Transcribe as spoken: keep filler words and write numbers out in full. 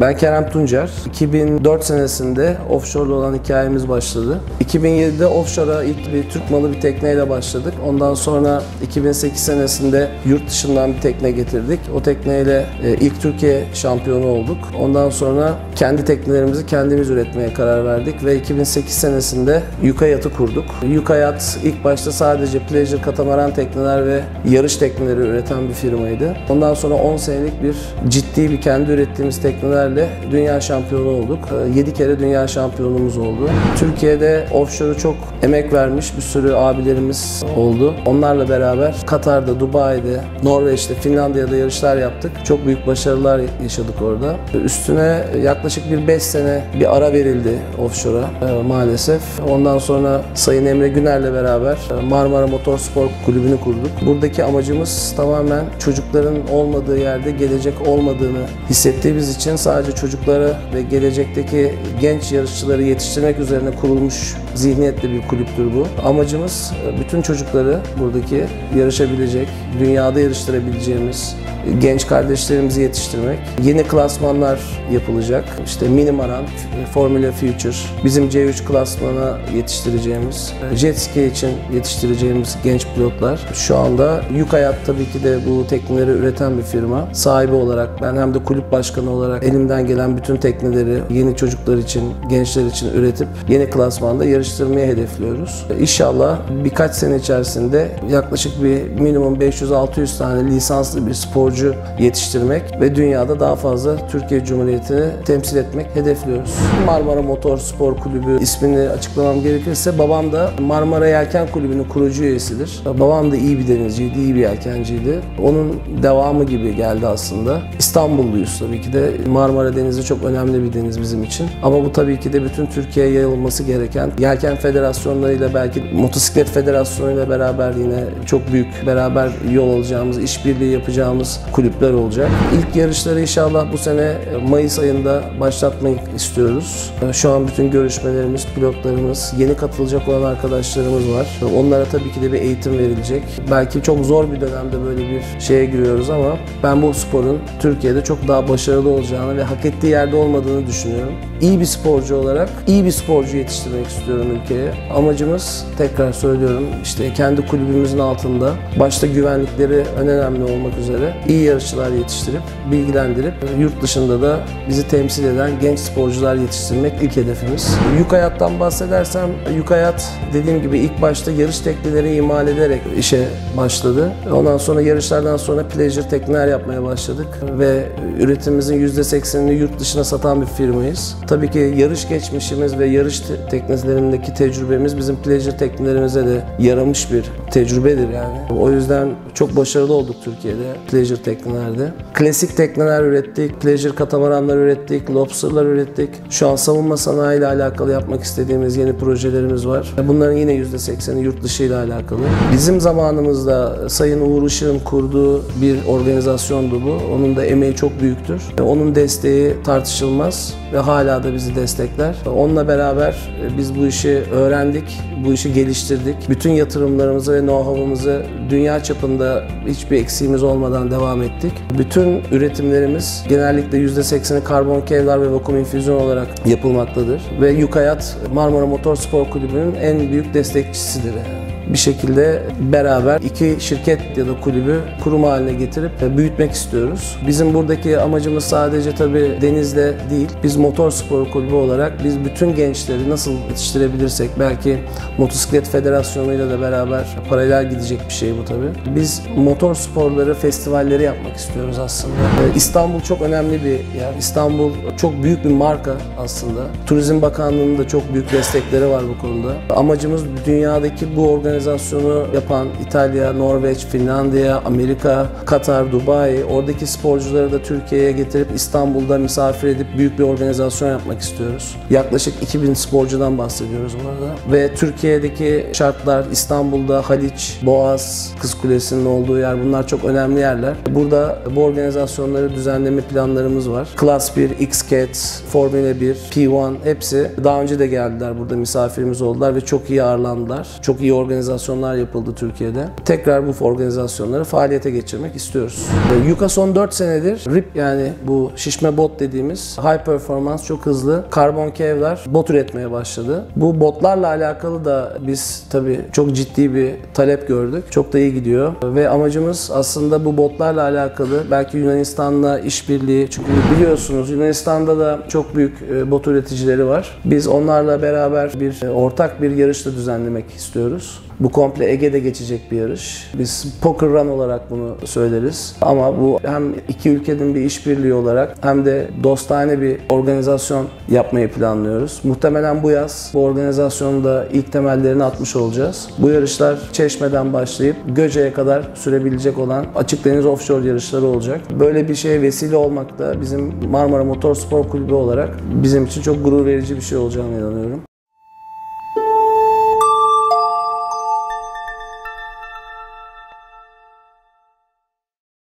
Ben Kerem Tuncer. iki bin dört senesinde offshore'da olan hikayemiz başladı. iki bin yedide offshore'a ilk bir Türk malı bir tekneyle başladık. Ondan sonra iki bin sekiz senesinde yurt dışından bir tekne getirdik. O tekneyle ilk Türkiye şampiyonu olduk. Ondan sonra kendi teknelerimizi kendimiz üretmeye karar verdik ve iki bin sekiz senesinde Yukayat'ı kurduk. Yukayat ilk başta sadece pleasure katamaran tekneler ve yarış tekneleri üreten bir firmaydı. Ondan sonra on senelik bir ciddi bir kendi ürettiğimiz teknelerle dünya şampiyonu olduk. yedi kere dünya şampiyonumuz oldu. Türkiye'de offshore'u çok emek vermiş bir sürü abilerimiz oldu. Onlarla beraber Katar'da, Dubai'de, Norveç'te, Finlandiya'da yarışlar yaptık. Çok büyük başarılar yaşadık orada. Üstüne yaklaşık bir beş sene bir ara verildi offshore'a maalesef. Ondan sonra Sayın Emre Güner'le beraber Marmara Motorspor Kulübü'nü kurduk. Buradaki amacımız tamamen çocukların olmadığı yerde gelecek olmadığını hissettiğimiz için sadece çocuklara ve gelecekteki genç yarışçıları yetiştirmek üzerine kurulmuş zihniyetli bir kulüptür bu. Amacımız bütün çocukları buradaki yarışabilecek, dünyada yarıştırabileceğimiz genç kardeşlerimizi yetiştirmek. Yeni klasmanlar yapılacak. İşte Mini Maran, Formula Future, bizim C üç klasmana yetiştireceğimiz, jet ski için yetiştireceğimiz genç pilotlar. Şu anda Yukayat tabii ki de bu tekneleri üreten bir firma. Sahibi olarak ben hem de kulüp başkanı olarak elimden gelen bütün tekneleri yeni çocuklar için, gençler için üretip yeni klasmanda yarıştırmayı hedefliyoruz. İnşallah birkaç sene içerisinde yaklaşık bir minimum beş yüz altı yüz tane lisanslı bir sporcu yetiştirmek ve dünyada daha fazla Türkiye Cumhuriyeti'ni temsil etmek hedefliyoruz. Marmara Motorspor Kulübü ismini açıklamam gerekirse babam da Marmara Yelken Kulübü'nün kurucu üyesidir. Babam da iyi bir denizciydi, iyi bir yelkenciydi. Onun devamı gibi geldi aslında. İstanbulluyuz tabii ki de. Marmara Denizi çok önemli bir deniz bizim için. Ama bu tabii ki de bütün Türkiye'ye yayılması gereken yelken federasyonlarıyla belki motosiklet federasyonuyla beraber yine çok büyük beraber yol alacağımız, işbirliği yapacağımız kulüpler olacak. İlk yarışları inşallah bu sene Mayıs ayında başlatmayı istiyoruz. Şu an bütün görüşmelerimiz, pilotlarımız, yeni katılacak olan arkadaşlarımız var. Onlara tabii ki de bir eğitim verilecek. Belki çok zor bir dönemde böyle bir şeye giriyoruz ama ben bu sporun Türkiye'de çok daha başarılı olacağını ve hak ettiği yerde olmadığını düşünüyorum. İyi bir sporcu olarak iyi bir sporcu yetiştirmek istiyorum ülkeye. Amacımız, tekrar söylüyorum, işte kendi kulübümüzün altında başta güvenlikleri en önemli olmak üzere iyi yarışçılar yetiştirip, bilgilendirip yurt dışında da bizi temsil eden genç sporcular yetiştirmek ilk hedefimiz. Yukayat'tan bahsedersem, Yukayat dediğim gibi ilk başta yarış tekneleri imal ederek işe başladı. Ondan sonra yarışlardan sonra pleasure tekneler yapmaya başladık ve üretimimizin yüzde seksenini yurt dışına satan bir firmayız. Tabii ki yarış geçmişimiz ve yarış te teknelerindeki tecrübemiz bizim pleasure teknelerimize de yaramış bir tecrübedir yani. O yüzden çok başarılı olduk Türkiye'de pleasure teknelerde. Klasik tekneler ürettik, pleasure katamaranlar ürettik, lobsterlar ürettik. Şu an savunma sanayi ile alakalı yapmak istediğimiz yeni projelerimiz var. Bunların yine yüzde sekseni yurt dışı ile alakalı. Bizim zamanımızda Sayın Uğur Işık'ın kurduğu bir organizasyondu bu. Onun da emeği çok büyüktür. Onun desteği tartışılmaz ve hala da bizi destekler. Onunla beraber biz bu işi öğrendik, bu işi geliştirdik. Bütün yatırımlarımızı ve know-how'ımızı dünya çapında hiçbir eksiğimiz olmadan devam ettik. Bütün üretimlerimiz genellikle yüzde sekseni karbon kevlar ve vakum infüzyon olarak yapılmaktadır. Ve Yukayat, Marmara Motorspor Kulübü'nün en büyük destekçisidir yani. Bir şekilde beraber iki şirket ya da kulübü kurum haline getirip büyütmek istiyoruz. Bizim buradaki amacımız sadece tabii denizle değil, biz motor sporu kulübü olarak biz bütün gençleri nasıl yetiştirebilirsek, belki motosiklet federasyonuyla da beraber paralel gidecek bir şey bu tabii. Biz motor sporları, festivalleri yapmak istiyoruz aslında. İstanbul çok önemli bir yer. İstanbul çok büyük bir marka aslında. Turizm Bakanlığı'nın da çok büyük destekleri var bu konuda. Amacımız dünyadaki bu organizasyonu organizasyonu yapan İtalya, Norveç, Finlandiya, Amerika, Katar, Dubai, oradaki sporcuları da Türkiye'ye getirip İstanbul'da misafir edip büyük bir organizasyon yapmak istiyoruz. Yaklaşık iki bin sporcudan bahsediyoruz burada. Ve Türkiye'deki şartlar, İstanbul'da Haliç, Boğaz, Kız Kulesi'nin olduğu yer, bunlar çok önemli yerler. Burada bu organizasyonları düzenleme planlarımız var. Class bir, X-Cat, Formula bir, P bir hepsi daha önce de geldiler, burada misafirimiz oldular ve çok iyi ağırlandılar. Çok iyi organizasyon organizasyonlar yapıldı Türkiye'de. Tekrar bu organizasyonları faaliyete geçirmek istiyoruz. Yuka son dört senedir R I P, yani bu şişme bot dediğimiz high performance, çok hızlı karbon kevlar bot üretmeye başladı. Bu botlarla alakalı da biz tabii çok ciddi bir talep gördük. Çok da iyi gidiyor ve amacımız aslında bu botlarla alakalı belki Yunanistan'la işbirliği, çünkü biliyorsunuz Yunanistan'da da çok büyük bot üreticileri var. Biz onlarla beraber bir ortak bir yarış da düzenlemek istiyoruz. Bu komple Ege'de geçecek bir yarış. Biz Poker Run olarak bunu söyleriz. Ama bu hem iki ülkenin bir işbirliği olarak hem de dostane bir organizasyon yapmayı planlıyoruz. Muhtemelen bu yaz bu organizasyonun da ilk temellerini atmış olacağız. Bu yarışlar Çeşme'den başlayıp Göce'ye kadar sürebilecek olan açık deniz offshore yarışları olacak. Böyle bir şeye vesile olmak da bizim Marmara Motorspor Kulübü olarak bizim için çok gurur verici bir şey olacağını inanıyorum.